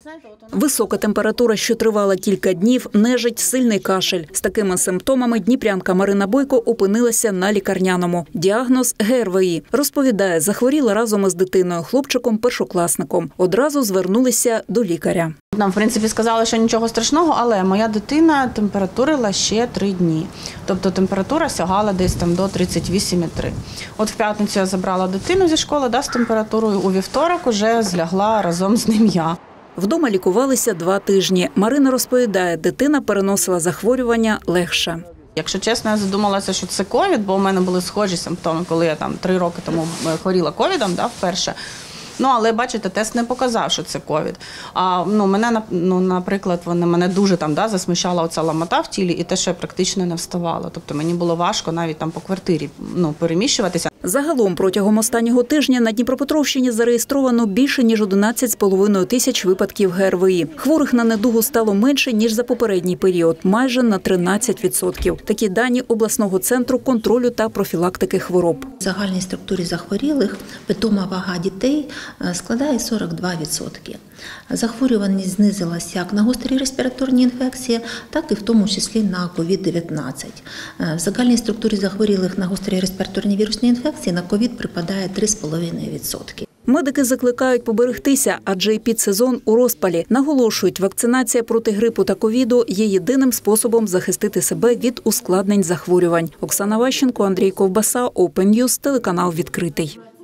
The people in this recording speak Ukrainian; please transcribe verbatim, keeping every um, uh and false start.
Висока температура, що тривала кілька днів, нежить, сильний кашель. З такими симптомами дніпрянка Марина Бойко опинилася на лікарняному. Діагноз – ге ер ве і. Розповідає, захворіла разом із дитиною, хлопчиком-першокласником. Одразу звернулися до лікаря. Нам, в принципі, сказали, що нічого страшного, але моя дитина температурила ще три дні. Тобто температура сягала десь там до тридцять вісім і три. От в п'ятницю я забрала дитину зі школи да, з температурою, у вівторок уже злягла разом з ним я. Вдома лікувалися два тижні. Марина розповідає, дитина переносила захворювання легше. Якщо чесно, я задумалася, що це ковід, бо у мене були схожі симптоми, коли я там три роки тому хворіла ковідом, да, вперше. Ну, але, бачите, тест не показав, що це ковід. А, ну, мене, ну, наприклад, вони, мене дуже там, да, засмущала оця ламота в тілі і те, що я практично не вставала. Тобто мені було важко навіть там по квартирі ну, переміщуватися. Загалом протягом останнього тижня на Дніпропетровщині зареєстровано більше, ніж одинадцять з половиною тисяч випадків ге ер ве і. Хворих на недугу стало менше, ніж за попередній період – майже на тринадцять відсотків. Такі дані обласного центру контролю та профілактики хвороб. В загальній структурі захворілих питома вага дітей складає сорок два відсотки. Захворюваність знизилася як на гострі респіраторні інфекції, так і в тому числі на ковід дев'ятнадцять. В загальній структурі захворілих на гострі респіраторні вірусні інфекції на ковід припадає три цілих п'ять десятих відсотки. Медики закликають поберегтися, адже епідсезон у розпалі. Наголошують, вакцинація проти грипу та ковіду є єдиним способом захистити себе від ускладнень захворювань. Оксана Ващенко, Андрій Ковбаса, Open News, телеканал «Відкритий».